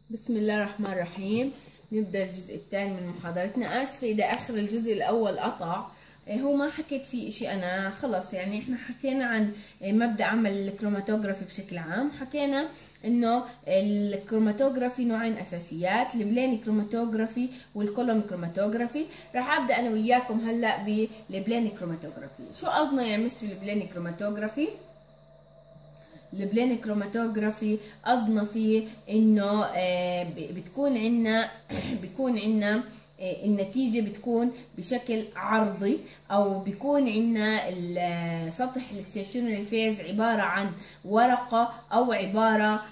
بسم الله الرحمن الرحيم. نبدأ الجزء الثاني من محاضرتنا. آسفة إذا آخر الجزء الأول قطع، هو ما حكيت فيه إشي. أنا خلص يعني إحنا حكينا عن مبدأ عمل الكروماتوغرافي بشكل عام. حكينا إنه الكروماتوغرافي نوعين أساسيات، البلين كروماتوغرافي والكولوم كروماتوغرافي. راح أبدأ أنا وياكم هلأ بالبلين كروماتوغرافي. شو قصدنا يا مس بالبلين كروماتوغرافي؟ البلين كروماتوغرافي قصدنا فيه انه بيكون عندنا النتيجة بتكون بشكل عرضي، او بيكون عندنا سطح الستيشنري فيز عبارة عن ورقة او عبارة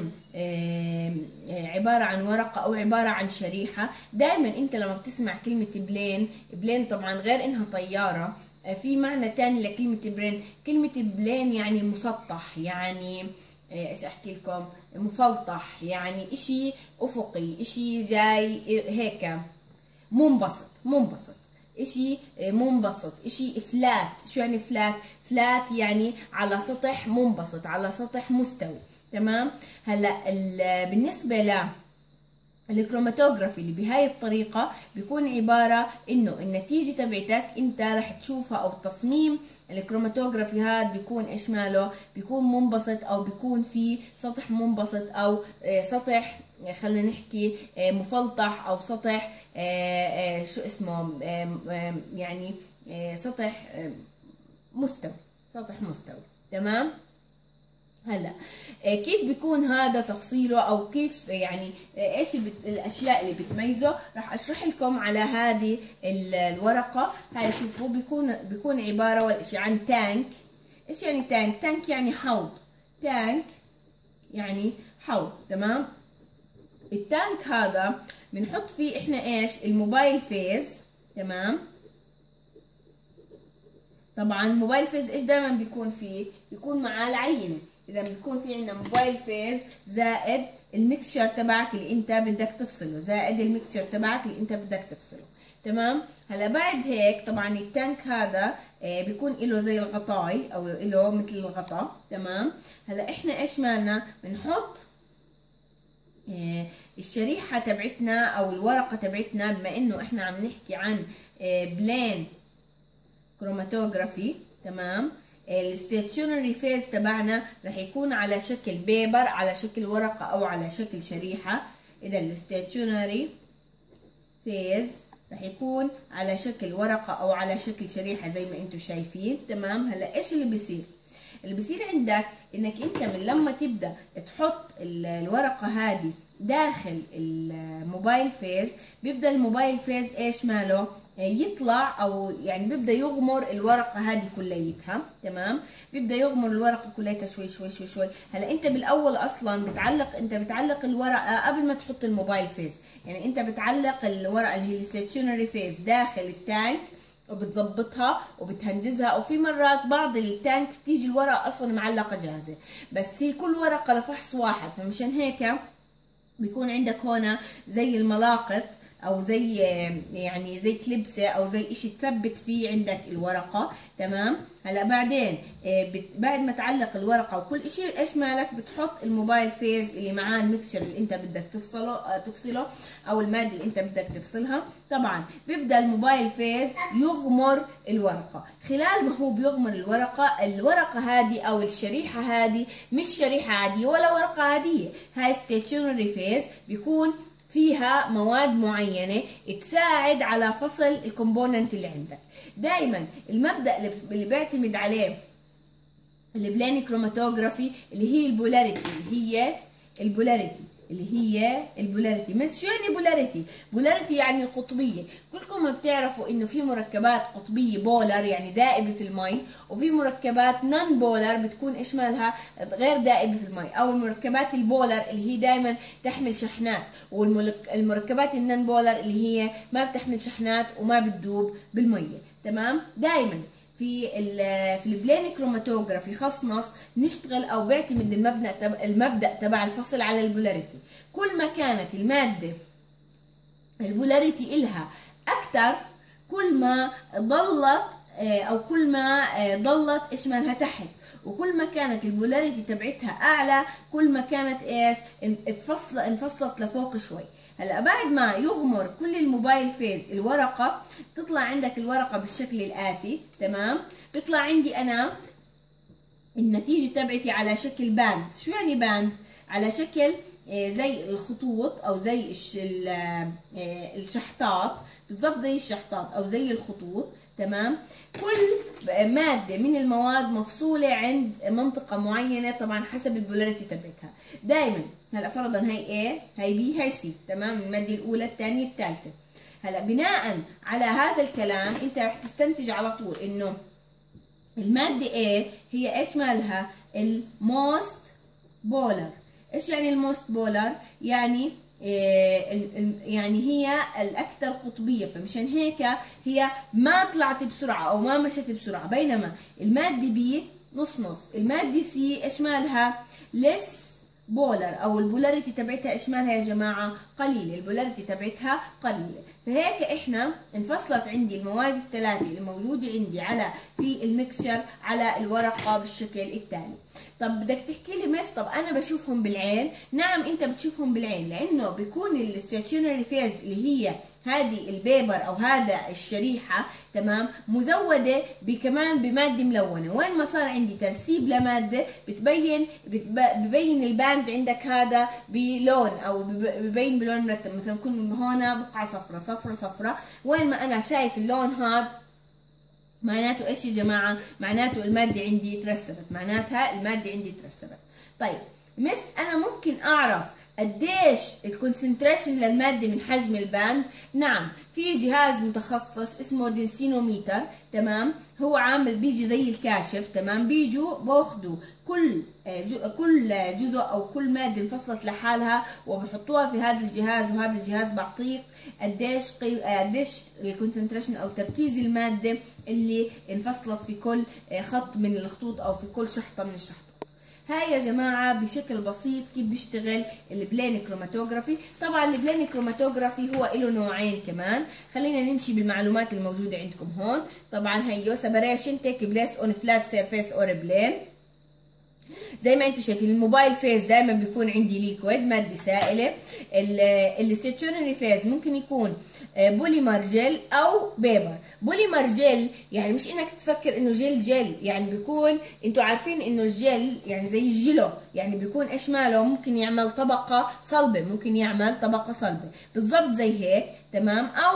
عن شريحة. دائما انت لما بتسمع كلمة بلين طبعا غير انها طيارة، في معنى تاني لكلمة بلين. كلمة بلين يعني مسطح، يعني ايش احكي لكم، مفلطح، يعني اشي افقي، اشي جاي هيك منبسط، اشي منبسط، اشي فلات. شو يعني فلات؟ فلات يعني على سطح منبسط، على سطح مستوي. تمام. هلا بالنسبة الكروماتوغرافي اللي بهاي الطريقة بيكون عبارة انه النتيجة تبعتك انت رح تشوفها، او التصميم الكروماتوغرافي هذا بيكون ايش ماله؟ بيكون منبسط، او بيكون في سطح منبسط، او سطح خلينا نحكي مفلطح، او سطح شو اسمه، يعني سطح مستوي، سطح مستوي. تمام. هلا كيف بيكون هذا تفصيله، او كيف يعني ايش الاشياء اللي بتميزه؟ راح اشرح لكم على هذه الورقه هاي. شوفوا بيكون عباره اول شيء عن تانك. ايش يعني تانك؟ تانك يعني حوض. تانك يعني حوض. تمام. التانك هذا بنحط فيه احنا ايش؟ الموبايل فيز. تمام. طبعا موبايل فيز ايش دائما بيكون فيه؟ بيكون معاه العينه. اذا بيكون في عندنا موبايل فيز زائد الميكسشر تبعك اللي انت بدك تفصله، زائد الميكسشر تبعك اللي انت بدك تفصله. تمام. هلا بعد هيك طبعا التانك هذا بيكون له زي الغطاي، او له مثل الغطاء. تمام. هلا احنا ايش مالنا؟ بنحط الشريحه تبعتنا او الورقه تبعتنا، بما انه احنا عم نحكي عن بلين كروماتوغرافي. تمام. الستيشنري فيز تبعنا رح يكون على شكل بيبر، على شكل ورقة، او على شكل شريحة. اذا الستيشنري فيز رح يكون على شكل ورقة او على شكل شريحة زي ما انتم شايفين. تمام. هلا ايش اللي بيصير؟ اللي بيصير عندك انك انت من لما تبدا تحط الورقة هذه داخل الموبايل فيز، بيبدا الموبايل فيز ايش ماله؟ يطلع، او يعني بيبدا يغمر الورقه هذه كليتها. تمام. بيبدا يغمر الورقه كليتها شوي شوي شوي شوي. هلا انت بالاول اصلا بتعلق الورقه قبل ما تحط الموبايل فيز. يعني انت بتعلق الورقه اللي هي الستيشنري فيز داخل التانك، وبتظبطها وبتهندزها. وفي مرات بعض التانك بتيجي الورقه اصلا معلقه جاهزه، بس هي كل ورقه لفحص واحد. فمشان هيك بيكون عندك هنا زي الملاقط، او زي يعني زي كلبسه، او زي اشي تثبت فيه عندك الورقه. تمام. هلا بعدين بعد ما تعلق الورقه وكل اشي، ايش مالك؟ بتحط الموبايل فيز اللي معاه الميكسشر اللي انت بدك تفصله، او الماده اللي انت بدك تفصلها. طبعا بيبدا الموبايل فيز يغمر الورقه. خلال ما هو بيغمر الورقه هذه او الشريحه هذه مش شريحه عاديه ولا ورقه عاديه، هاي ستيشنري فيز بيكون فيها مواد معينة تساعد على فصل الكومبوننت اللي عندك. دائما المبدأ اللي بيعتمد عليه البلين كروماتوغرافي اللي هي البولاريتي. بس شو يعني بولاريتي؟ بولاريتي يعني القطبية. كلكم بتعرفوا انه في مركبات قطبية بولر يعني دائبة في المي، وفي مركبات نون بولر بتكون ايش مالها؟ غير دائبة في المي، او المركبات البولر اللي هي دائما تحمل شحنات، والمركبات النون بولر اللي هي ما بتحمل شحنات وما بتدوب بالمية. تمام. دائما في البلين كروماتوغرافي خصنص نشتغل، او بيعتمد المبدأ تبع الفصل على البولاريتي. كل ما كانت المادة البولاريتي إلها أكثر، كل ما ضلت ايش مالها تحت، وكل ما كانت البولاريتي تبعتها اعلى كل ما كانت ايش انفصلت لفوق شوي. هلا بعد ما يغمر كل الموبايل فيز الورقه تطلع عندك الورقه بالشكل الاتي، تمام؟ بيطلع عندي انا النتيجه تبعتي على شكل باند. شو يعني باند؟ على شكل زي الخطوط او زي الشحطات، بالضبط زي الشحطات او زي الخطوط، تمام؟ كل ماده من المواد مفصوله عند منطقه معينه طبعا حسب البولاريتي تبعتها. دائما هلا فرضا هي A هي B هي C، تمام؟ الماده الاولى الثانيه الثالثه. هلا بناء على هذا الكلام انت رح تستنتج على طول انه الماده A هي ايش مالها؟ الموست بولر. ايش يعني الموست بولر؟ يعني يعني هي الاكثر قطبيه، فمشان هيك هي ما طلعت بسرعه او ما مشت بسرعه. بينما الماده بي نص نص. الماده سي ايش مالها؟ لس بولر، او البولاريتي تبعتها ايش مالها يا جماعه؟ قليله. البولاريتي تبعتها قليله. فهيك احنا انفصلت عندي المواد الثلاثه اللي موجوده عندي في الميكشر على الورقه بالشكل التالي. طب بدك تحكي لي مس طب انا بشوفهم بالعين؟ نعم انت بتشوفهم بالعين، لانه بيكون الستيشنري فيز اللي هي هذه البيبر او هذا الشريحه، تمام، مزوده كمان بماده ملونه. وين ما صار عندي ترسيب لماده ببين الباند عندك هذا بلون او ببين بلون مرتب. مثلا يكون هون بقعه صفرة صفرة صفرة، وين ما انا شايف اللون هذا معناته ايش يا جماعه؟ معناته الماده عندي ترسبت، معناتها الماده عندي ترسبت. طيب مس انا ممكن اعرف قديش الكونسنتريشن للماده من حجم الباند؟ نعم، في جهاز متخصص اسمه دنسينوميتر، تمام؟ هو عامل بيجي زي الكاشف، تمام؟ بيجوا باخذوا كل جزء او كل ماده انفصلت لحالها وبحطوها في هذا الجهاز، وهذا الجهاز بعطيك قديش الكونسنتريشن او تركيز الماده اللي انفصلت في كل خط من الخطوط او في كل شحطه من الشحطات. هاي يا جماعة بشكل بسيط كيف بيشتغل البلين كروماتوغرافي. طبعا البلين كروماتوغرافي هو له نوعين كمان. خلينا نمشي بالمعلومات الموجودة عندكم هون. طبعا هيو separation take place on flat surface or plane. زي ما انتم شايفين الموبايل فيز دائما بيكون عندي ليكويد، ماده سائله. الستيشنري فيز ممكن يكون بوليمر جل او بيبر. بوليمر جل يعني مش انك تفكر انه جل يعني بيكون، انتم عارفين انه الجل يعني زي الجلو، يعني بيكون ايش ماله؟ ممكن يعمل طبقه صلبه، ممكن يعمل طبقه صلبه بالضبط زي هيك، تمام؟ او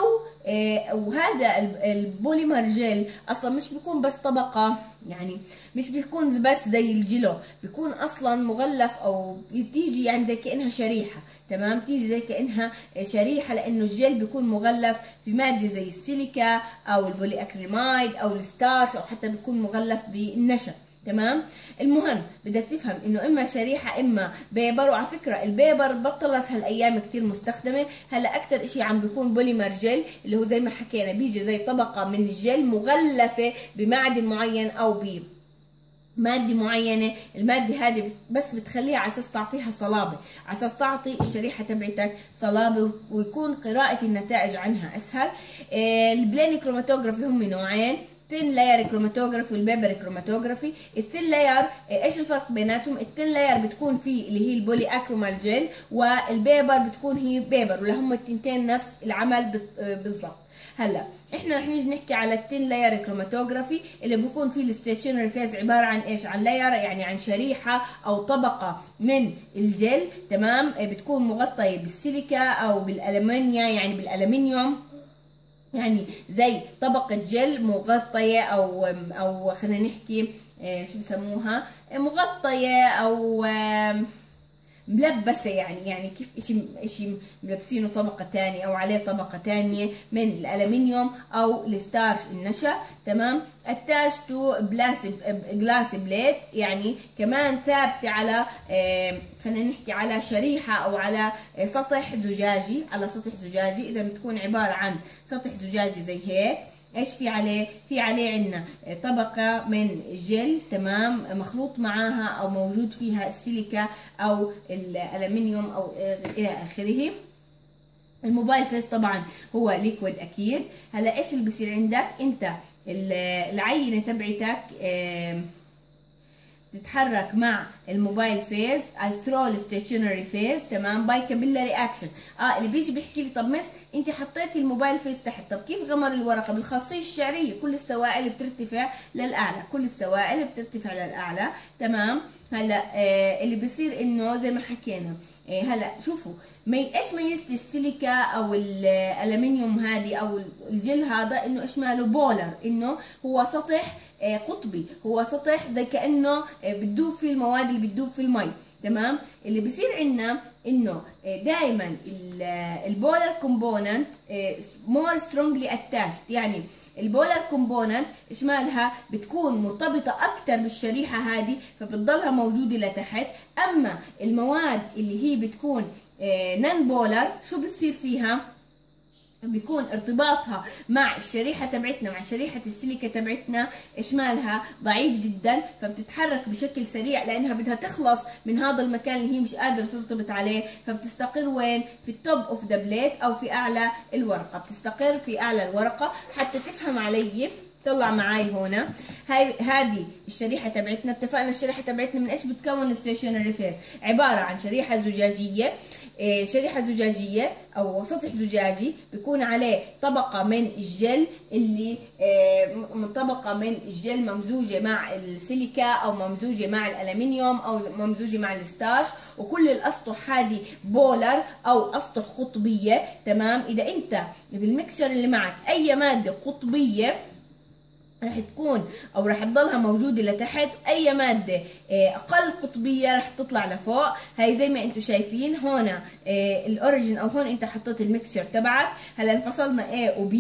وهذا البوليمر جل اصلا مش بيكون بس طبقه، يعني مش بيكون بس زي الجلو، بيكون اصلا مغلف او بتيجي يعني زي كانها شريحه، تمام؟ تيجي زي كانها شريحه، لانه الجل بيكون مغلف في ماده زي السيليكا او البولي اكريمايد او الستارش، او حتى بيكون مغلف بالنشا، تمام؟ المهم بدك تفهم انه اما شريحه اما بيبر. وعلى فكره البيبر بطلت هالايام كثير مستخدمه، هلا اكثر اشي عم بيكون بوليمر جل، اللي هو زي ما حكينا بيجي زي طبقه من الجل مغلفه بمعدن معين او مادة معينة. المادة هذه بس بتخليها على اساس تعطيها صلابة، على اساس تعطي الشريحة تبعتك صلابة ويكون قراءة النتائج عنها اسهل. البلين كروماتوغرافي هم نوعين، الثين لاير كروماتوغرافي والبيبر كروماتوغرافي. الثين لاير ايش الفرق بيناتهم؟ الثين لاير بتكون فيه اللي هي البولي اكرومال جل، والبيبر بتكون هي بيبر، ولا هم التنتين نفس العمل بالضبط. هلا احنا رح نيجي نحكي على التين لاير كروماتوغرافي اللي بيكون فيه الستيشنري فيز عباره عن ايش؟ عن لاير، يعني عن شريحه او طبقه من الجل، تمام؟ بتكون مغطيه بالسيليكا او بالالمنيا، يعني بالالمنيوم، يعني زي طبقه جل مغطيه او خلينا نحكي شو بسموها، مغطيه او ملبسه، يعني كيف اشي ملبسينه طبقه ثانيه او عليه طبقه ثانيه من الالمنيوم او الستارش النشا، تمام؟ اتاش تو جلاس بليت، يعني كمان ثابته على خلينا نحكي على شريحه او على سطح زجاجي، على سطح زجاجي. اذا بتكون عباره عن سطح زجاجي زي هيك، ايش في عليه؟ في عليه عندنا طبقه من جل، تمام، مخلوط معاها او موجود فيها السيليكا او الالمنيوم او الى اخره. الموبايل فيس طبعا هو ليكويد اكيد. هلا ايش اللي بصير عندك انت؟ العينه تبعتك بتتحرك مع الموبايل فيز through الستيشنري فيز، تمام، باي كابيلاري اكشن. اللي بيجي بيحكي لي طب مس انت حطيتي الموبايل فيز تحت، طب كيف غمر الورقه؟ بالخاصيه الشعريه كل السوائل بترتفع للاعلى، كل السوائل بترتفع للاعلى، تمام. هلا اللي بصير انه زي ما حكينا، هلا شوفوا ايش ميزة السيليكا او الالمنيوم هذه او الجل هذا، انه ايش ماله؟ بولر، انه هو سطح قطبي، هو سطح زي كانه بتدوب فيه المواد اللي بتدوب في المي، تمام. اللي بصير عندنا انه دائما البولر كومبوننت مور سترونجلي اتاشد، يعني البولر كومبوننت ايش مالها؟ بتكون مرتبطه اكثر بالشريحه هذه فبتضلها موجوده لتحت. اما المواد اللي هي بتكون نان بولر شو بتصير فيها؟ بيكون ارتباطها مع الشريحه تبعتنا، مع شريحه السيليكا تبعتنا ايش مالها؟ ضعيف جدا، فبتتحرك بشكل سريع لانها بدها تخلص من هذا المكان اللي هي مش قادره ترتبط عليه، فبتستقر وين؟ في التوب اوف ذا بليت او في اعلى الورقه، بتستقر في اعلى الورقه. حتى تفهم علي طلع معاي هنا، هذه الشريحه تبعتنا. اتفقنا الشريحه تبعتنا من ايش بتكون؟ الستيشنري فيز عباره عن شريحه زجاجيه، شريحه زجاجيه او سطح زجاجي بيكون عليه طبقه من الجل، اللي طبقه من الجل ممزوجه مع السيليكا او ممزوجه مع الالمنيوم او ممزوجه مع الستارش، وكل الاسطح هذه بولر او اسطح قطبيه، تمام. اذا انت بالميكشر اللي معك اي ماده قطبيه رح تكون او رح تضلها موجوده لتحت، اي ماده اقل قطبيه رح تطلع لفوق. هاي زي ما انتم شايفين هون الاوريجين، او هون انت حطيت الميكسشر تبعك. هلا انفصلنا A و B،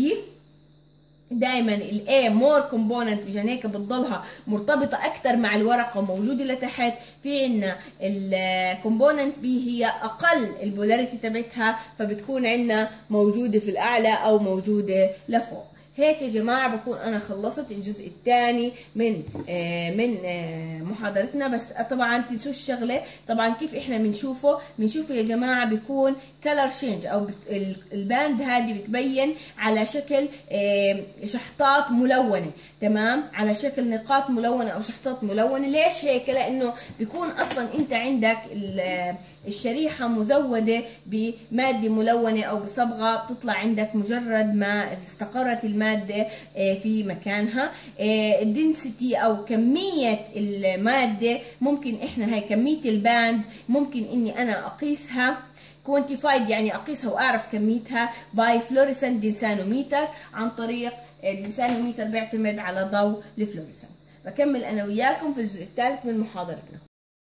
دائما الاي مور كومبوننت مشان هيك بتضلها مرتبطه اكثر مع الورقه وموجوده لتحت. في عندنا الكومبوننت بي هي اقل البولاريتي تبعتها، فبتكون عندنا موجوده في الاعلى او موجوده لفوق. هيك يا جماعه بكون انا خلصت الجزء الثاني من محاضرتنا. بس طبعا تنسوش شغله، طبعا كيف احنا بنشوفه يا جماعه بيكون كلر شينج، او الباند هذه بتبين على شكل شحطات ملونه، تمام، على شكل نقاط ملونه او شحطات ملونه. ليش هيك؟ لانه بيكون اصلا انت عندك الشريحه مزوده بماده ملونه او بصبغه بتطلع عندك مجرد ما استقرت الماده في مكانها. الدنسيتي او كميه الماده ممكن احنا، هاي كميه الباند ممكن اني انا اقيسها كوانتيفايد، يعني اقيسها واعرف كميتها باي فلوريسنت دنسانوميتر، عن طريق الدنسانوميتر بيعتمد على ضوء الفلوريسنت. بكمل انا وياكم في الجزء الثالث من محاضرتنا.